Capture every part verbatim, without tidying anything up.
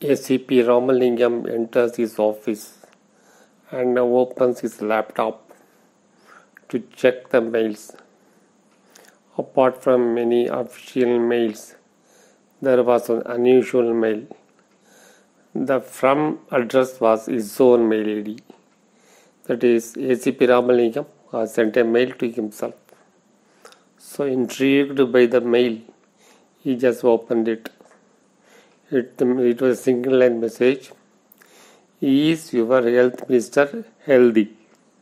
A C P Ramalingam enters his office and opens his laptop to check the mails. Apart from many official mails, there was an unusual mail. The from address was his own mail I D. That is, A C P Ramalingam has sent a mail to himself. So intrigued by the mail, he just opened it. It, it was a single line message. Is your health minister healthy?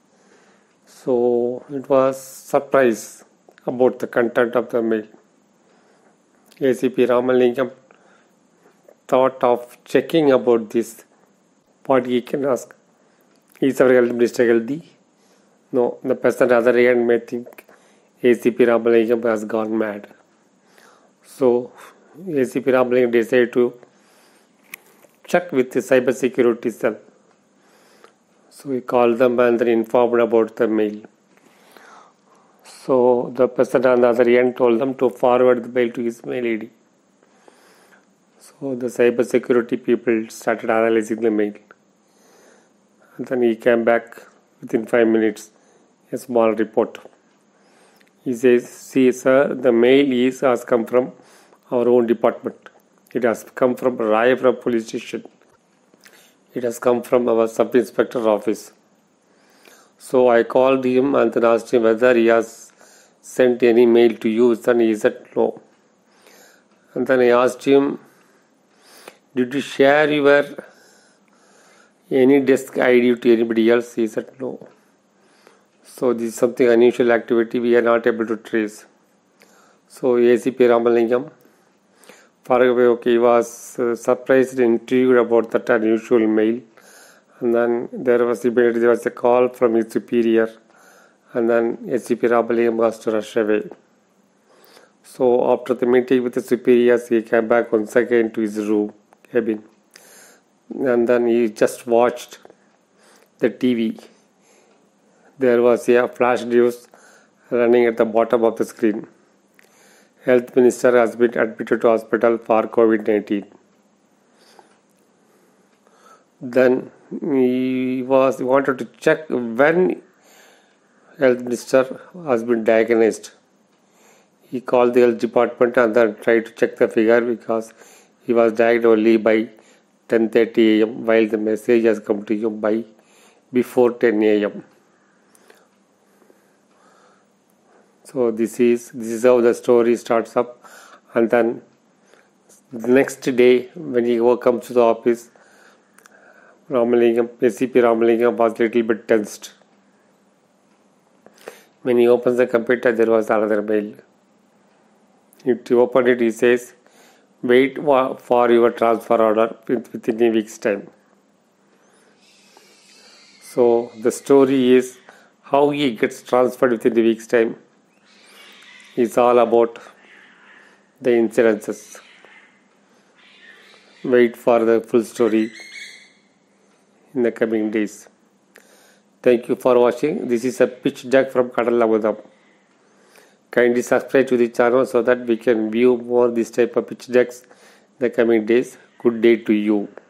So it was surprise about the content of the mail. A C P Ramalingam thought of checking about this. What he can ask, is our health minister healthy? No, the person on the other hand may think A C P Ramalingam has gone mad. So A C P Ramalingam decided to check with the cyber security cell. So he called them and then informed about the mail. So the person on the other end told them to forward the mail to his mail I D. So the cyber security people started analyzing the mail. And then he came back within five minutes, a small report. He says, see sir, the mail is has come from our own department. It has come from Rayapura police station. It has come from our sub-inspector office. So I called him and then asked him whether he has sent any mail to you. And he said no. And then I asked him, did you share your any desk I D to anybody else? He said no. So this is something unusual activity we are not able to trace. So A C P Ramalingam, far away, okay, he was uh, surprised and intrigued about that unusual mail. And then there was immediately there was a call from his superior, and then A C P Ramalingam was to rush away. So after the meeting with the superiors, he came back once again to his room cabin, and then he just watched the T V. There was a flash news running at the bottom of the screen. Health Minister has been admitted to hospital for COVID nineteen. Then he was he wanted to check when Health Minister has been diagnosed. He called the health department and then tried to check the figure because he was diagnosed only by ten thirty A M while the message has come to him by before ten A M So this is this is how the story starts up, and then the next day when he comes to the office, Ramalingam, A C P Ramalingam was a little bit tensed. When he opens the computer, there was another mail. If he opened it, he says, wait for your transfer order within a week's time. So the story is how he gets transferred within a week's time. It's all about the incidences. Wait for the full story in the coming days. Thank you for watching. This is a pitch deck from Kadalabudam. Kindly subscribe to the channel so that we can view more this type of pitch decks in the coming days. Good day to you.